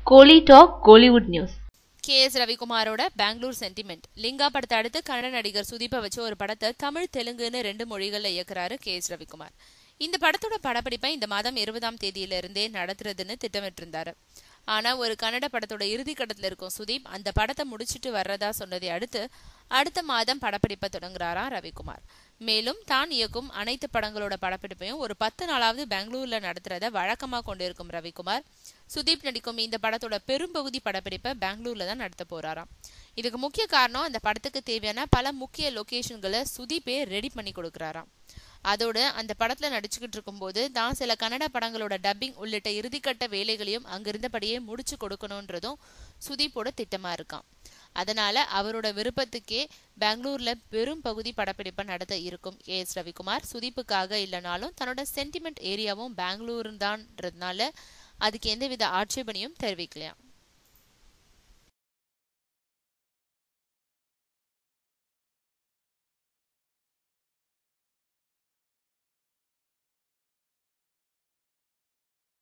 கோலி talk Kollywood news. KS ரவிக்குமாரோட Bangalore sentiment. Linga படத்தை அடுத்து கன்னட நடிகர் சுதீப்பை வச்சு ஒரு படத்தை தமிழ் தெலுங்குன்னு 2 மொழிகள்ல இயக்குறாரு KS ரவிக்குமார். இந்த படத்தோட படப்பிடிப்பை இந்த மாதம் 20ஆம் தேதியிலிருந்தே நடத்துறதுன்னு திட்டமிட்டு இருந்தாரு. ஆனா ஒரு கன்னட படத்தோட இறுதி கட்டத்துல இருக்கும் சுதீப் அந்த படத்தை முடிச்சிட்டு வர்றதா சொன்னதை அடுத்த மாதம் படப்பிடிப்பை தொடங்குறாராம் ரவிக்குமார். மேலும் தான் இயக்கும் அனைத்து படங்களோட படப்பிடிப்பையும் ஒரு 10 நாளாவது பெங்களூர்ல நடத்துறத வழக்கமா கொண்டிருக்கும் ரவிக்குமார் சுதீப் நடிக்கும் இந்த படத்தோட பெரும்பகுதி படப்பிடிப்பை பெங்களூர்ல தான் நடத்த போறாராம். இதுக்கு முக்கிய காரணம் அந்த படத்துக்கு தேவையான பல முக்கிய லொகேஷன்களை சுதீப்பே ரெடி பண்ணி கொடுக்கறாராம். அதோடு அந்த படத்துல நடிச்சுக்கிட்டு இருக்கும் போது தான் சில கன்னட படங்களோட டப்பிங் உள்ளிட்ட இறுதிக்கட்ட வேலைகளையும் அங்கிருந்தபடியே முடிச்சு கொடுக்கணும்ன்றதும் சுதீப்போட திட்டமா இருக்கான். அதனால அவரோட விருப்பத்துக்கே பெங்களூர்ல பெரும் பகுதி படப்பிடிப்பை நடத்த இருக்கும் KS ரவிக்குமார் சுதீப்புக்காக இல்லைனாலும் தன்னோட சென்டிமெண்ட் ஏரியாவும் பெங்களூர் தான்றதுனால அதுக்கு எந்தவித ஆட்சேபனையும் தெரிவிக்கலையாம்.